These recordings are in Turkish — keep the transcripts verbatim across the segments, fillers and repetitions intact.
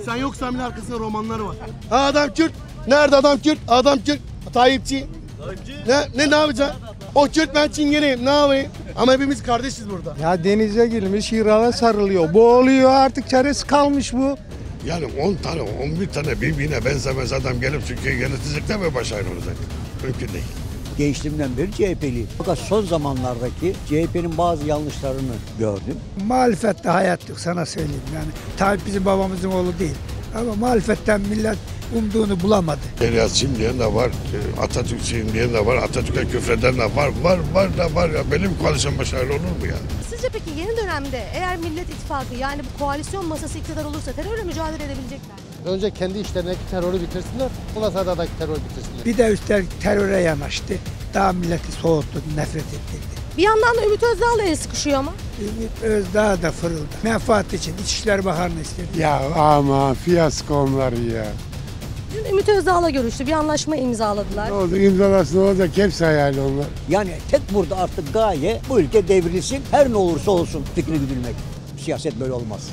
Sen yoksan bile arkasında romanları var. Ha, adam Kürt. Nerede adam Kürt? Adam Kürt. Tayyipçi. Ne, ne, ne yapacaksın? O Kürt, ben Çingeneyim, ne yapayım? Ama hepimiz kardeşiz burada. Ya denize girmiş, hirala sarılıyor. Boğuluyor, artık çaresi kalmış bu. Yani on tane, on bir tane birbirine benzemez adam gelip Türkiye'yi yönetecekler ve başarılı olacak. Mümkün değil. Gençliğimden beri C H P'liyim. Fakat son zamanlardaki C H P'nin bazı yanlışlarını gördüm. Muhalefette hayat yok, sana söyleyeyim yani. Tayyip bizim babamızın oğlu değil. Ama muhalefetten millet umduğunu bulamadı. Şeriatçıyım diyen de var, Atatürkçüyüm diyen de var, Atatürk'e küfreden de var, var, var da var ya. Benim koalisyon başarılı olur mu ya? Sizce peki yeni dönemde eğer Millet İttifakı yani bu koalisyon masası iktidar olursa terörle mücadele edebilecekler mi? Önce kendi işlerindeki terörü bitirsinler, ondan sonra da terörü bitirsinler. Bir de üstelik teröre yanaştı. Daha milleti soğuttu, nefret ettirdi. Bir yandan da Ümit Özdağ'la el sıkışıyor ama. Ümit Özdağ da fırıldı. Menfaat için İçişleri Bakanı'nı istedi. Ya ama fiyasko onlar ya. Dün Ümit Özdağ'la görüştü. Bir anlaşma imzaladılar. Ne oldu? İmzalasın olacak, hepsi hayal onlar. Yani tek burada artık gaye bu ülke devrilsin, her ne olursa olsun fikri güdülmek. Siyaset böyle olmaz.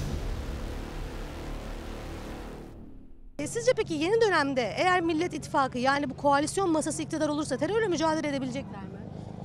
E, Sizce peki yeni dönemde eğer Millet İttifakı yani bu koalisyon masası iktidar olursa terörle mücadele edebilecekler mi?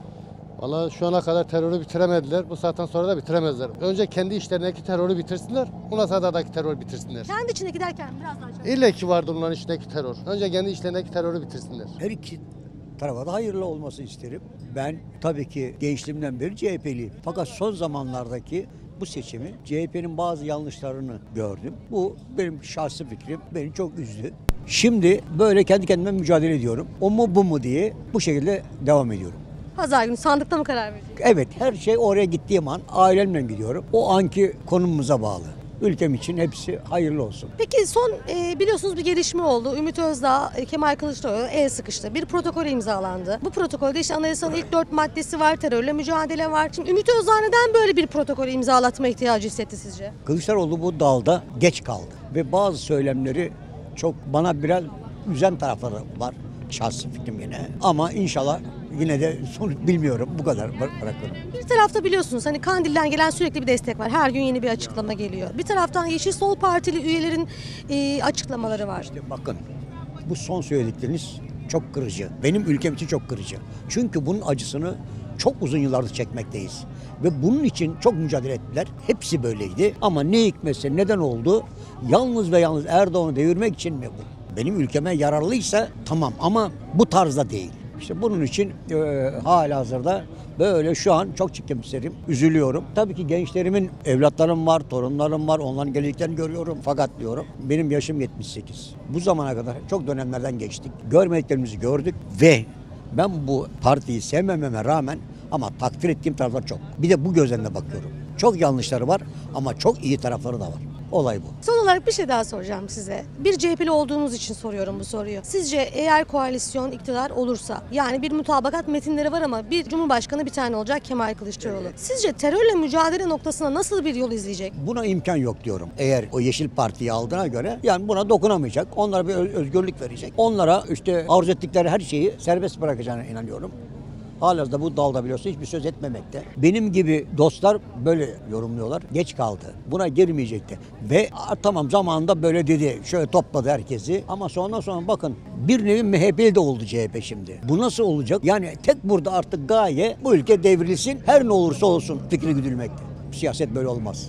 Valla şu ana kadar terörü bitiremediler, bu saatten sonra da bitiremezler. Önce kendi işlerindeki terörü bitirsinler, ondan sonra da terörü bitirsinler. Kendi içindeki derken biraz daha açalım. İlle ki vardır onların içindeki terör. Önce kendi işlerindeki terörü bitirsinler. Her iki tarafa da hayırlı olması isterim. Ben tabii ki gençliğimden beri C H P'liyim. Fakat son zamanlardaki bu seçimi C H P'nin bazı yanlışlarını gördüm. Bu benim şahsi fikrim. Beni çok üzdü. Şimdi böyle kendi kendime mücadele ediyorum. O mu bu mu diye bu şekilde devam ediyorum. Pazar günü sandıkta mı karar verecek? Evet, her şey oraya gittiğim an ailemle gidiyorum. O anki konumumuza bağlı. Ülkem için hepsi hayırlı olsun. Peki son e, biliyorsunuz bir gelişme oldu. Ümit Özdağ, e, Kemal Kılıçdaroğlu el sıkıştı. Bir protokol imzalandı. Bu protokolde işte anayasanın ilk dört maddesi var, terörle mücadele var. Şimdi Ümit Özdağ neden böyle bir protokol imzalatma ihtiyacı hissetti sizce? Kılıçdaroğlu bu dalda geç kaldı. Ve bazı söylemleri çok bana biraz üzen tarafları var. Şahsi fikrim yine. Ama inşallah yine de sonuç bilmiyorum. Bu kadar bırakırım. Bir tarafta biliyorsunuz hani Kandil'den gelen sürekli bir destek var. Her gün yeni bir açıklama geliyor. Bir taraftan Yeşil Sol Partili üyelerin e, açıklamaları var. İşte bakın bu son söyledikleriniz çok kırıcı. Benim ülkem için çok kırıcı. Çünkü bunun acısını çok uzun yıllardır çekmekteyiz. Ve bunun için çok mücadele ettiler. Hepsi böyleydi. Ama ne hikmetse neden oldu? Yalnız ve yalnız Erdoğan'ı devirmek için mi bu? Benim ülkeme yararlıysa tamam ama bu tarzda değil. İşte bunun için e, halihazırda böyle şu an çok çekimserim, üzülüyorum. Tabii ki gençlerimin evlatlarım var, torunlarım var, onların geleceklerini görüyorum. Fakat diyorum benim yaşım yetmiş sekiz. Bu zamana kadar çok dönemlerden geçtik. Görmediklerimizi gördük ve ben bu partiyi sevmememe rağmen ama takdir ettiğim taraflar çok. Bir de bu gözlemle bakıyorum. Çok yanlışları var ama çok iyi tarafları da var. Olay bu. Son olarak bir şey daha soracağım size. Bir C H P'li olduğunuz için soruyorum bu soruyu. Sizce eğer koalisyon iktidar olursa yani bir mutabakat metinleri var ama bir cumhurbaşkanı bir tane olacak Kemal Kılıçdaroğlu. Sizce terörle mücadele noktasına nasıl bir yol izleyecek? Buna imkan yok diyorum. Eğer o Yeşil Parti'yi aldığına göre yani buna dokunamayacak. Onlara bir özgürlük verecek. Onlara işte arzu ettikleri her şeyi serbest bırakacağına inanıyorum. Halihazırda bu dalda biliyorsun hiçbir söz etmemekte. Benim gibi dostlar böyle yorumluyorlar. Geç kaldı. Buna girmeyecekti. Ve tamam zamanında böyle dedi. Şöyle topladı herkesi. Ama sonra sonra bakın bir nevi M H P'li de oldu C H P şimdi. Bu nasıl olacak? Yani tek burada artık gaye bu ülke devrilsin. Her ne olursa olsun fikri güdülmekte. Siyaset böyle olmaz.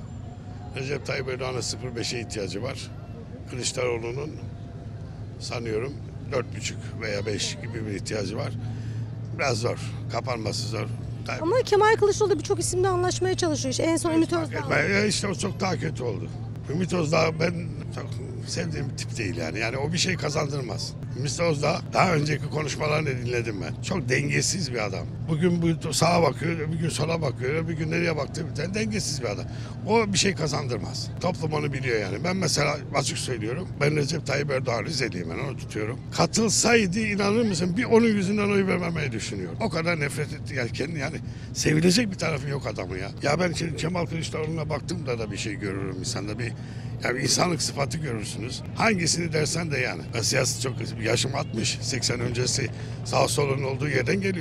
Recep Tayyip Erdoğan'a sıfır beşe ihtiyacı var. Kılıçdaroğlu'nun sanıyorum dört buçuk veya beş gibi bir ihtiyacı var. Biraz zor. Kapanması zor. Ama Kemal Kılıçdaroğlu birçok isimle anlaşmaya çalışıyor. İşte en son Ümit Özdağ. Ya işte o çok daha kötü oldu. Ümit Özdağ ben çok sevdiğim tip değil yani. Yani o bir şey kazandırmaz. Ümit Özdağ daha önceki konuşmalarını dinledim ben. Çok dengesiz bir adam. Bugün bu sağa bakıyor, bir gün sola bakıyor, bir gün nereye baktı. Yani dengesiz bir adam. O bir şey kazandırmaz. Toplum onu biliyor yani. Ben mesela açık söylüyorum. Ben Recep Tayyip Erdoğan Rizeliyim, ben onu tutuyorum. Katılsaydı inanır mısın bir onun yüzünden oy vermemeyi düşünüyorum. O kadar nefret etti yani kendi yani sevilecek bir tarafı yok adamı ya. Ya ben şimdi Kemal Kılıçdaroğlu'na baktığımda da bir şey görürüm insanda bir yani insanlık sıfatı görürsünüz. Hangisini dersen de yani. Ben siyaset çok yaşım altmış, seksen öncesi sağ solun olduğu yerden geliyorum.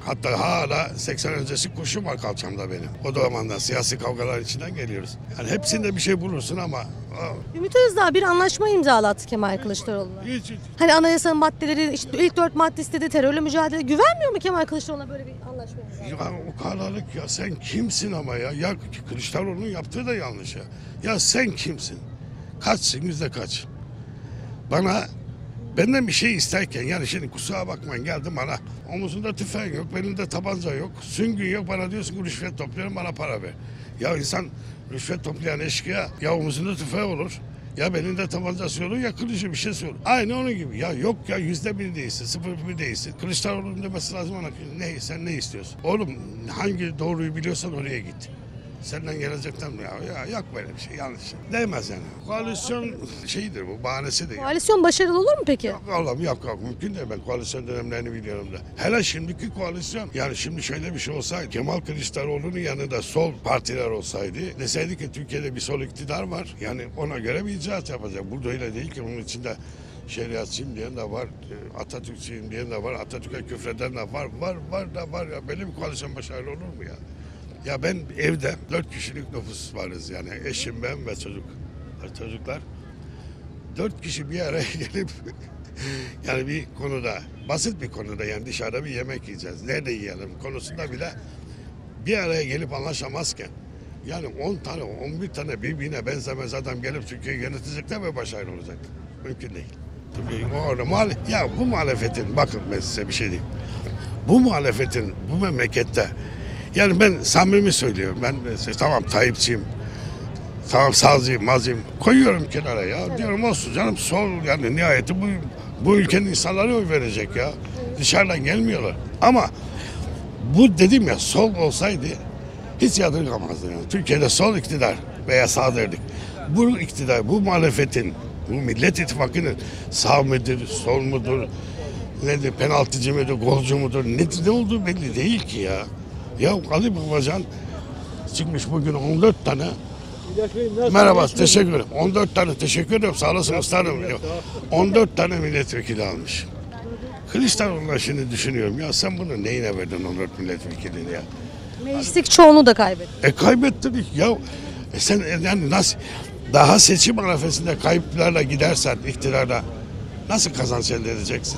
Hatta hala seksen öncesi kurşun var kalçamda benim. O zamandan siyasi kavgalar içinden geliyoruz. Yani hepsinde bir şey bulursun ama... Ümit Özdağ bir anlaşma imzalattı Kemal Kılıçdaroğlu'na. Hiç, hiç. Hani anayasanın maddeleri, işte ilk dört maddesi dedi, terörle mücadele. Güvenmiyor mu Kemal Kılıçdaroğlu'na böyle bir anlaşma imzalattı? Ya o kalalık ya sen kimsin ama ya? Ya Kılıçdaroğlu'nun yaptığı da yanlış ya. Ya sen kimsin? Kaçsın yüzde kaç? Bana benden bir şey isterken yani şimdi kusura bakmayın geldim bana omuzunda tüfeğin yok, belinde tabanca yok, süngün yok bana diyorsun ki rüşvet topluyorum bana para ver. Ya insan rüşvet toplayan eşkıya ya omuzunda tüfeği olur ya belinde tabancası olur ya kılıcı bir şey olur. Aynı onun gibi ya yok ya yüzde bir değilsin, sıfır bir değilsin. Kılıçdaroğlu'nun demesi lazım ona ne, sen ne istiyorsun? Oğlum hangi doğruyu biliyorsan oraya git. Senden gelecekten mi ya? Ya yok böyle bir şey yanlış. Değmez yani. Koalisyon şeyidir bu bahanesidir. Koalisyon başarılı olur mu peki? Yok oğlum yok yok mümkün değil ben koalisyon dönemlerini biliyorum da. Hele şimdiki koalisyon yani şimdi şöyle bir şey olsaydı Kemal Kılıçdaroğlu'nun yanında sol partiler olsaydı deseydi ki Türkiye'de bir sol iktidar var yani ona göre bir icraat yapacak. Burada öyle değil ki bunun içinde şeriatçıyım diyen de var, Atatürkçüyüm diyen de var, Atatürk'e küfreden de var, var var da var ya böyle bir koalisyon başarılı olur mu ya? Ya ben evde dört kişilik nüfus varız yani eşim ben ve çocuk çocuklar. Dört kişi bir araya gelip yani bir konuda basit bir konuda yani dışarıda bir yemek yiyeceğiz. Nerede yiyelim konusunda bile bir araya gelip anlaşamazken yani on tane on bir tane birbirine benzemez adam gelip Türkiye'yi yönetecekler ve başarılı olacak. Mümkün değil. Tabii orada muhalef ya bu muhalefetin bakın ben size bir şey diyeyim. Bu muhalefetin bu memlekette yani ben samimi söylüyorum. Ben tamam Tayyipçiyim. Tamam sağcıyım, mazıyım. Koyuyorum kenara ya. Evet. Diyorum olsun canım sol yani nihayeti bu bu ülkenin insanları oy verecek ya. Evet. Dışarıdan gelmiyorlar. Ama bu dedim ya sol olsaydı hiç yadırgamazdı. Yani. Türkiye'de sol iktidar veya sağ derdik. Bu iktidar, bu muhalefetin, bu Millet İttifakı'nın sağ mıdır, sol mudur, nedir, penaltıcı mıdır, golcü mudur, ne, ne olduğu belli değil ki ya. Ya Ali Babacan çıkmış bugün on dört tane. Merhaba, teşekkür ederim. on dört tane teşekkür ederim. Sağ olasın ustanım. on dört tane milletvekili almış. Kılıçdaroğlu'na şimdi düşünüyorum. Ya sen bunu neyine verdin on dört milletvekilini ya? Meclisteki çoğunluğu da kaybetti. E kaybettin ya. E sen yani nasıl daha seçim arifesinde kayıplarla gidersen iktidarda nasıl kazanç elde edeceksin?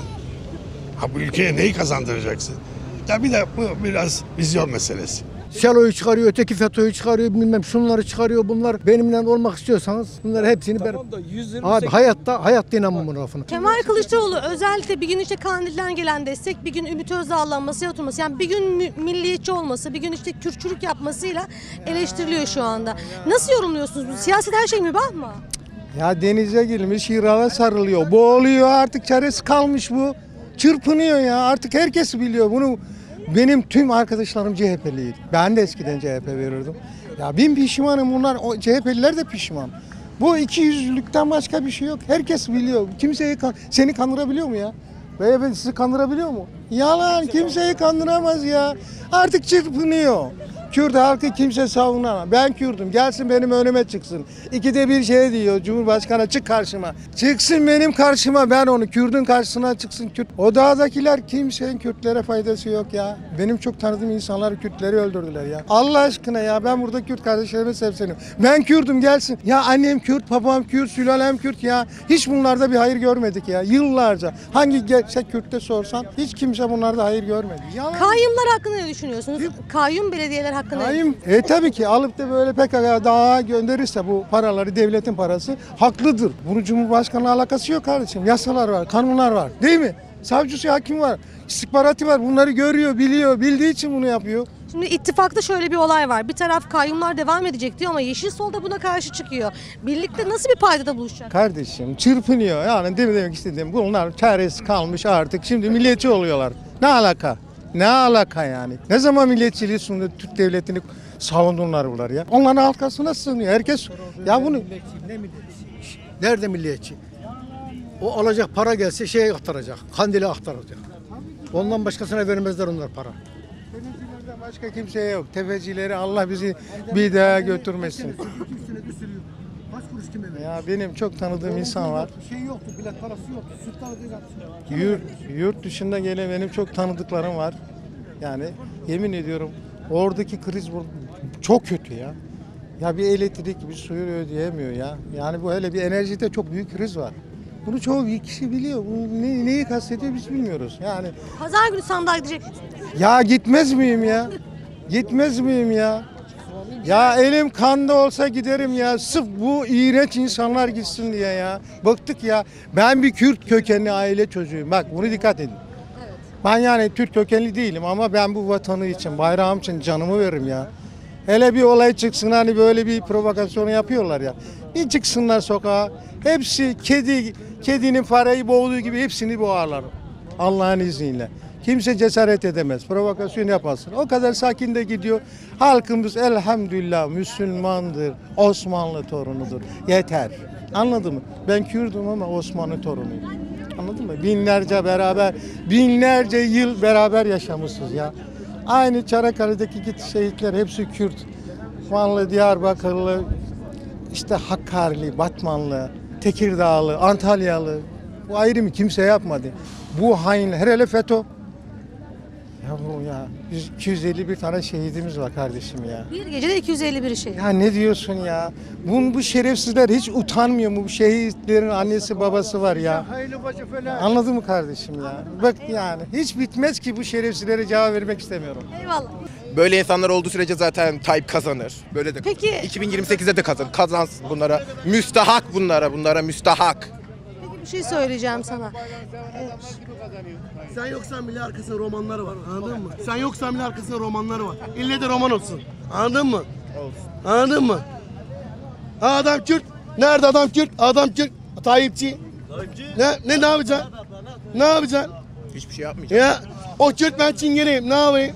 Ha bu ülkeye neyi kazandıracaksın? Ya bir de bu biraz vizyon meselesi. Şalo'yu çıkarıyor, öteki FETÖ'yü çıkarıyor, bilmem şunları çıkarıyor bunlar. Benimle olmak istiyorsanız bunları hepsini ben... Abi hayatta, hayatta inanmam bu lafına. Kemal Kılıçdaroğlu özellikle bir gün işte Kandil'den gelen destek, bir gün Ümit Özdağ'la masaya oturması, yani bir gün mü- milliyetçi olması, bir gün işte Kürtçülük yapmasıyla eleştiriliyor şu anda. Nasıl yorumluyorsunuz bu? Siyaset her şey mübah mı? Ya denize girmiş, hirala sarılıyor, boğuluyor artık çaresi kalmış bu. Çırpınıyor ya artık herkes biliyor bunu. Benim tüm arkadaşlarım C H P'liydi. Ben de eskiden C H P verirdim. Ya bin pişmanım bunlar, o C H P'liler de pişman. Bu iki yüzlülükten başka bir şey yok. Herkes biliyor. Kimseyi kan seni kandırabiliyor mu ya? Beyefendi sizi kandırabiliyor mu? Yalan, kimseyi kandıramaz ya. Artık çırpınıyor. Kürt halkı kimse savunamaz. Ben Kürt'üm. Gelsin benim önüme çıksın. İkide bir şey diyor Cumhurbaşkanı çık karşıma. Çıksın benim karşıma ben onu Kürt'ün karşısına çıksın Kürt. O dağdakiler kimsenin Kürtlere faydası yok ya. Benim çok tanıdığım insanlar Kürtleri öldürdüler ya. Allah aşkına ya ben burada Kürt kardeşlerime sesleniyorum. Ben Kürt'üm gelsin. Ya annem Kürt, babam Kürt, sülalem Kürt ya. Hiç bunlarda bir hayır görmedik ya. Yıllarca. Hangi gerçek Kürt'te sorsan hiç kimse bunlarda hayır görmedi. Yalan. Kayyumlar hakkında ne düşünüyorsunuz? Kayyum belediyeler hakkında. Kayyum, e tabii ki alıp da böyle P K K'ya dağa gönderirse bu paraları devletin parası haklıdır. Bunun Cumhurbaşkanı'na alakası yok kardeşim. Yasalar var, kanunlar var değil mi? Savcısı, hakim var, istihbaratı var. Bunları görüyor, biliyor, bildiği için bunu yapıyor. Şimdi ittifakta şöyle bir olay var. Bir taraf kayyumlar devam edecek diyor ama Yeşil Sol da buna karşı çıkıyor. Birlikte nasıl bir paydada buluşacak? Kardeşim çırpınıyor. Yani demin demek istediğim bunlar çaresiz kalmış artık. Şimdi milliyetçi oluyorlar. Ne alaka? Ne alaka yani? Ne zaman milliyetçiliği sundu Türk devletini savundular bunlar ya? Onların arkasına sığınıyor. Herkes ya bunu... Ne milliyetçi? Nerede milliyetçi? O alacak para gelse şeye aktaracak. Kandil'e aktaracak. Ondan başkasına vermezler onlar para. Tefecilerden başka kimseye yok. Tefecileri Allah bizi bir daha götürmesin. Ya benim çok tanıdığım insan var. Şey yoktu, bilet parası yoktu. Sütler Yurt, yurt dışında gelen benim çok tanıdıklarım var. Yani yemin ediyorum oradaki kriz bu- çok kötü ya. Ya bir elektrik, bir suyu ödeyemiyor ya. Yani bu hele bir enerjide çok büyük kriz var. Bunu çoğu bir kişi biliyor. Bu ne, neyi kastediyor biz bilmiyoruz. Yani Pazar günü sandığa gidecek misiniz? ya gitmez miyim ya? Gitmez miyim ya? Ya elim kanda olsa giderim ya. Sırf bu iğrenç insanlar gitsin diye ya. Bıktık ya. Ben bir Kürt kökenli aile çocuğuyum. Bak bunu dikkat edin. Ben yani Türk kökenli değilim ama ben bu vatanı için, bayrağım için canımı veririm ya. Hele bir olay çıksın hani böyle bir provokasyon yapıyorlar ya. Bir çıksınlar sokağa. Hepsi kedi, kedinin fareyi boğduğu gibi hepsini boğarlar. Allah'ın izniyle. Kimse cesaret edemez. Provokasyon yapmasın. O kadar sakin de gidiyor. Halkımız elhamdülillah Müslümandır. Osmanlı torunudur. Yeter. Anladın mı? Ben Kürdüm ama Osmanlı torunuyum. Anladın mı? Binlerce beraber, binlerce yıl beraber yaşamışız ya. Aynı Çanakkale'deki git şehitler hepsi Kürt. Vanlı, Diyarbakırlı, işte Hakkari'li, Batmanlı, Tekirdağlı, Antalyalı. Bu ayrımı kimse yapmadı. Bu hainler, hele FETÖ. Ya bu ya, biz iki yüz elli bir tane şehidimiz var kardeşim ya. Bir gecede iki yüz elli bir şey. Ya ne diyorsun ya? Bu, bu şerefsizler hiç utanmıyor mu? Bu şehitlerin annesi babası var ya. Anladın mı kardeşim ya? Bak yani hiç bitmez ki bu şerefsizlere cevap vermek istemiyorum. Eyvallah. Böyle insanlar olduğu sürece zaten Tayyip kazanır. Böyle de Peki- iki bin yirmi sekizde de kazan. Kazansın bunlara. Müstahak bunlara. Bunlara müstahak. Peki bir şey söyleyeceğim sana. Sen yoksan bile arkasında romanlar var. Anladın mı? Sen yoksan bile arkasında romanlar var. İlle de roman olsun. Anladın mı? Anladın mı? Ha, adam Kürt. Nerede adam Kürt? Adam Kürt. Tayyipçi. Ne, ne, ne yapacaksın? Ne yapacaksın? Hiçbir şey yapmayacak. Ya o Kürt, ben Çingeneyim. Ne yapayım?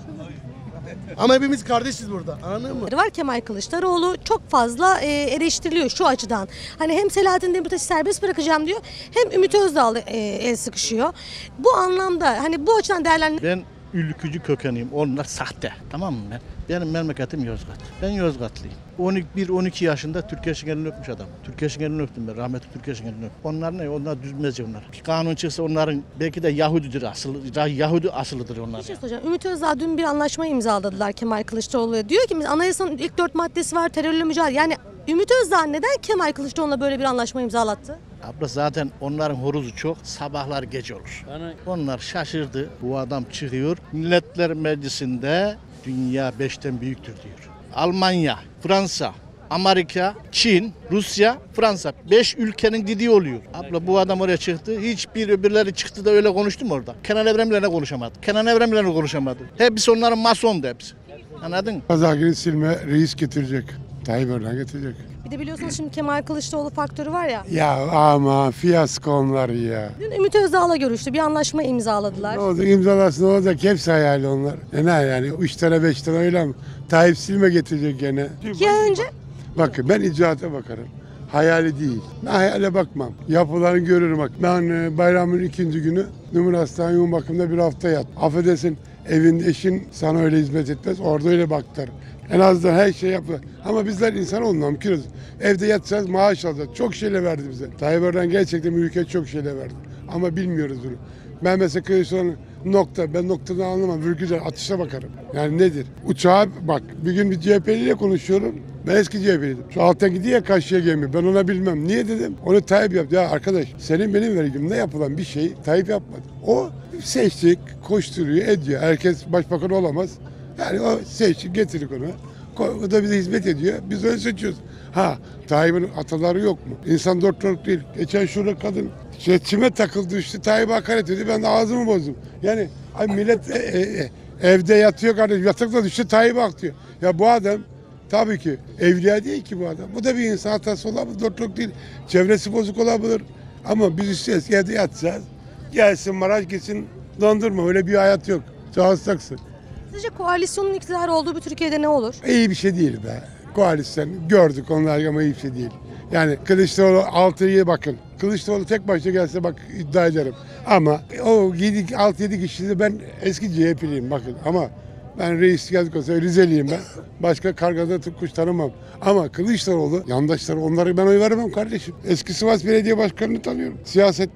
Ama hepimiz kardeşiz burada. Anladın mı? Var Kemal Kılıçdaroğlu çok fazla e, eleştiriliyor şu açıdan. Hani hem Selahattin Demirtaş'ı serbest bırakacağım diyor, hem Ümit Özdağ'la e, el sıkışıyor. Bu anlamda hani bu açıdan değerlendir. Ben ülkücü kökeniyim. Onlar sahte. Tamam mı? Ben? Benim memleketim Yozgat. Ben Yozgatlıyım. on bir on iki yaşında Türkiye şekerini öpmüş adam. Türkiye şekerini öptüm ben. Rahmetli Türkiye şekerini öptüm. Onlar ne? Onlar düzmezce onlar. Bir kanun çıksa onların belki de Yahudidir asılı. Yahudi asılıdır onlar. Bir şey soracağım. Ümit Özdağ dün bir anlaşma imzaladılar Kemal Kılıçdaroğlu'ya. Diyor ki anayasanın ilk dört maddesi var, terörle mücadele. Yani Ümit Özdağ neden Kemal Kılıçdaroğlu'na böyle bir anlaşma imzalattı? Abla zaten onların horozu çok. Sabahlar gece olur. Onlar şaşırdı. Bu adam çıkıyor. Milletler Meclisi'nde dünya beşten büyüktür diyor. Almanya, Fransa, Amerika, Çin, Rusya, Fransa. Beş ülkenin dediği oluyor. Abla bu adam oraya çıktı. Hiçbir öbürleri çıktı da öyle konuştu mu orada? Kenan Evren'le konuşamadı. Kenan Evren'le konuşamadı. Hepsi onların masondu hepsi. Anladın mı? Pazar günü silme reis getirecek. Tayyip Erdoğan getirecek. Bir de biliyorsunuz şimdi Kemal Kılıçdaroğlu faktörü var ya. Ya ama fiyasko onlar ya. Dün Ümit Özdağ'la görüştü. Bir anlaşma imzaladılar. Ne oldu imzalasın, ne olacak, hepsi hayali onlar. E ne yani üç tane beş tane öyle mi? Tayyip silme getirecek gene. İki ay önce Bakın ben icraata bakarım. Hayali değil. Ben hayale bakmam. Yapılarını görürüm bak. Ben e, bayramın ikinci günü Numara Hastane yoğun bakımda bir hafta yat. Affedersin, evinde eşin sana öyle hizmet etmez. Orada öyle baktılar. En azından her şey yapıyor. Ama bizler insan olmam kiriz. Evde yatacağız, maaş alacağız. Çok şeyle verdi bize. Tayyip Erdoğan gerçekten ülkeye çok şeyle verdi. Ama bilmiyoruz bunu. Ben mesela Kılıçdaroğlu nokta, ben noktadan anlamam. Virgülden atışa bakarım. Yani nedir? Uçağa bak, bir gün bir C H P'liyle konuşuyorum. Ben eski C H P'liydim. Şu alttan gidiyor ya Kaşı'ya gemi. Ben ona bilmem. Niye dedim? Onu Tayyip yaptı. Ya arkadaş, senin benim vergimde yapılan bir şeyi Tayyip yapmadı. O seçtik, koşturuyor, ediyor. Herkes başbakan olamaz. Yani o seçtik, getirdik onu. O da bize hizmet ediyor. Biz öyle seçiyoruz. Ha, Tayyip'in ataları yok mu? İnsan doktorluk değil. Geçen şurada kadın şey, çime takıldı işte, Tayyip'e hakaret ediyor. Ben de ağzımı bozdum. Yani ay millet e, e, e, evde yatıyor kardeşim. Yatakta düştü, Tayyip'e aktıyor. Ya bu adam tabii ki evliya değil ki bu adam. Bu da bir insan hatası olabilir. Doktorluk değil. Çevresi bozuk olabilir. Ama biz istiyoruz evde yatacağız. Gelsin Maraş, gitsin dondurma. Öyle bir hayat yok. Çalışacaksın. sizce koalisyonun iktidar olduğu bir Türkiye'de ne olur? İyi bir şey değil be. Koalisyon gördük onlar ama iyi bir şey değil. Yani Kılıçdaroğlu altıya bakın. Kılıçdaroğlu tek başına gelse bak iddia ederim. Ama o altı yedi kişide ben eski C H P'liyim bakın. Ama ben reis geldik olsa Rizeliyim ben. Başka kargada kuş tanımam. Ama Kılıçdaroğlu yandaşları, onları ben oy vermem kardeşim. Eski Sivas Belediye Başkanı'nı tanıyorum siyasetten.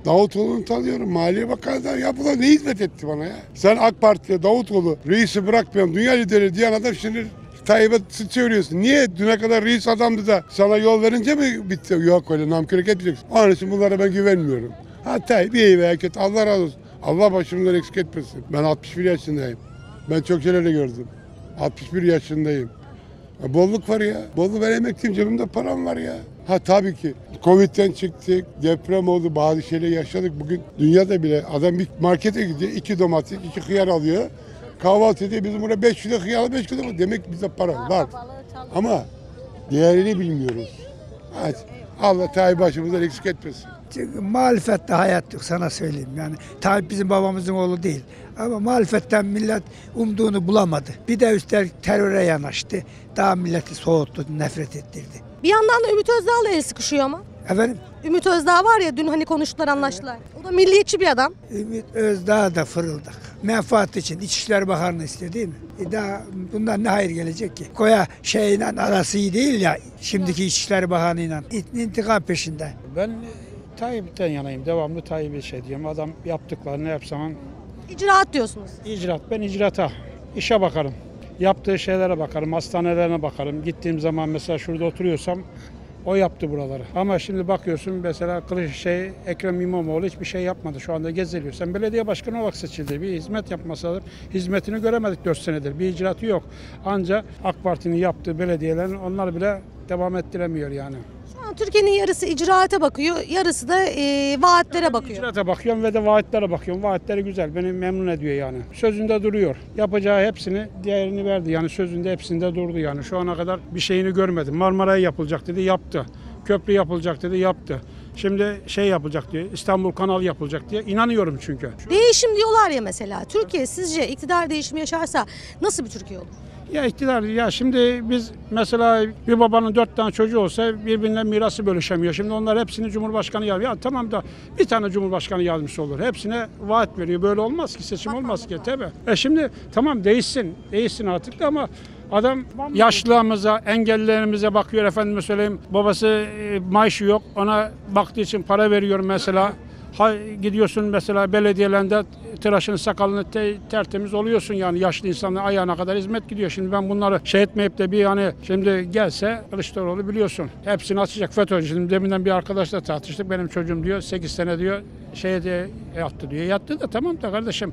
Davutoğlu'nu tanıyorum. Maliye Bakanı'ndan ya bu da ne hizmet etti bana ya? Sen AK Parti'ye Davutoğlu reisi bırakmıyorum dünya lideri diyen adam şimdi Tayyip'e söylüyorsun. Niye? Düne kadar reis adamdı da sana yol verince mi bitti? Yok öyle namkörlük etmeyeceksin. Onun için bunlara ben güvenmiyorum. Ha Tayyip iyi veya kötü Allah razı olsun. Allah başımdan eksik etmesin. Ben altmış bir yaşındayım. Ben çok şeyler de gördüm. altmış bir yaşındayım. Ya bolluk var ya. Bolluk ben emekliyim cebimde param var ya. Ha tabii ki. Covid'den çıktık, deprem oldu, bazı şeyler yaşadık. Bugün dünyada bile adam bir markete gidiyor, iki domates, iki hıyar alıyor. Kahvaltı ediyor, bizim burada beş kilo hıyar, beş kilo domates. Demek ki bizde para var. Ama değerini bilmiyoruz. Hadi. Allah Tayyip başımızdan eksik etmesin. Çünkü muhalefette hayat yok sana söyleyeyim yani. Tayyip bizim babamızın oğlu değil. Ama muhalefetten millet umduğunu bulamadı. Bir de üstelik teröre yanaştı. Daha milleti soğuttu, nefret ettirdi. Bir yandan da Ümit Özdağ'la el sıkışıyor ama. Efendim? Ümit Özdağ var ya dün hani konuştular anlaştılar. O da milliyetçi bir adam. Ümit Özdağ da fırıldak. Menfaat için İçişleri Bakanlığı istiyor değil mi? E daha bundan ne hayır gelecek ki? Koya şeyle arası iyi değil ya şimdiki İçişleri Bakanı'yla. İntikam peşinde. Ben Tayyip'ten yanayım. Devamlı Tayyip'e şey diyorum. Adam yaptıklarını ne yapsam İcraat diyorsunuz. icraat. Ben icraata, işe bakarım. Yaptığı şeylere bakarım, hastanelerine bakarım. Gittiğim zaman mesela şurada oturuyorsam o yaptı buraları. Ama şimdi bakıyorsun mesela Kılıç şey Ekrem İmamoğlu hiçbir şey yapmadı. Şu anda geziliyor. Sen belediye başkanı olarak seçildi. Bir hizmet yapmasalar hizmetini göremedik dört senedir. Bir icraatı yok. Ancak AK Parti'nin yaptığı belediyelerin onlar bile devam ettiremiyor yani. Şu an Türkiye'nin yarısı icraate bakıyor, yarısı da e, vaatlere bakıyor. İcraata bakıyorum ve de vaatlere bakıyorum. Vaatleri güzel. Beni memnun ediyor yani. Sözünde duruyor. Yapacağı hepsini değerini verdi. Yani sözünde hepsinde durdu yani. Şu ana kadar bir şeyini görmedim. Marmara'ya yapılacak dedi, yaptı. Köprü yapılacak dedi, yaptı. Şimdi şey yapılacak diye, İstanbul Kanalı yapılacak diye inanıyorum çünkü. Değişim diyorlar ya mesela. Türkiye sizce iktidar değişimi yaşarsa nasıl bir Türkiye olur? Ya iktidar ya şimdi biz mesela bir babanın dört tane çocuğu olsa birbirine mirası bölüşemiyor. Şimdi onlar hepsini Cumhurbaşkanı yardımcısı. Ya tamam da bir tane Cumhurbaşkanı yardımcısı olur. Hepsine vaat veriyor. Böyle olmaz ki seçim olmaz ki tabii. E şimdi tamam değişsin. Değişsin artık da ama adam yaşlılarımıza, engellilerimize bakıyor efendime söyleyeyim. Babası e, maaşı yok. Ona baktığı için para veriyor mesela. Ha, gidiyorsun mesela belediyelerinde tıraşın sakalını te, tertemiz oluyorsun yani yaşlı insanların ayağına kadar hizmet gidiyor. Şimdi ben bunları şey etmeyip de bir hani şimdi gelse Kılıçdaroğlu biliyorsun hepsini açacak FETÖ'cü. Şimdi deminden bir arkadaşla tartıştık benim çocuğum diyor sekiz sene diyor şeye de yattı diyor. Yattı da tamam da kardeşim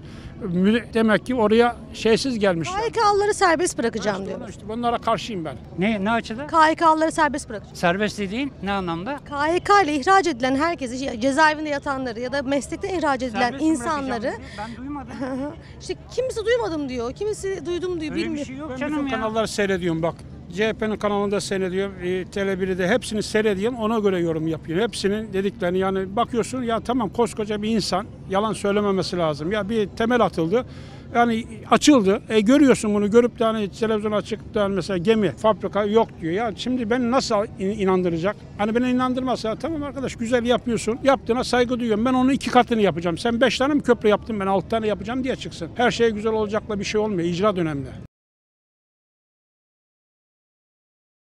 demek ki oraya şeysiz gelmiş. K H K'lıları serbest bırakacağım diyor. İşte bunlara karşıyım ben. Ne, ne açıdan? K H K'lıları serbest bırakacağım. Serbest dediğin ne anlamda? K H K ile ihraç edilen herkesi, cezaevinde yatanları ya da meslekten ihraç edilen Serbest mi insanları... bırakacağım diyor? Ben duymadım. işte kimisi duymadım diyor, kimisi duydum diyor, Öyle bir bilmiyorum. şey yok Ben canım bütün ya. kanalları seyrediyorum bak. C H P'nin kanalında seyrediyorum, e, Tele bir'de hepsini seyrediyorum, ona göre yorum yapıyorum. Hepsinin dediklerini yani bakıyorsun ya tamam koskoca bir insan yalan söylememesi lazım. Ya bir temel atıldı. Yani açıldı. E görüyorsun bunu görüp de hani televizyon açıp da mesela gemi, fabrika yok diyor. Ya şimdi beni nasıl inandıracak? Hani beni inandırmazsa tamam arkadaş güzel yapıyorsun. Yaptığına saygı duyuyorum. Ben onun iki katını yapacağım. Sen beş tane mi köprü yaptın ben altı tane yapacağım diye çıksın. Her şey güzel olacakla bir şey olmuyor. İcra önemli.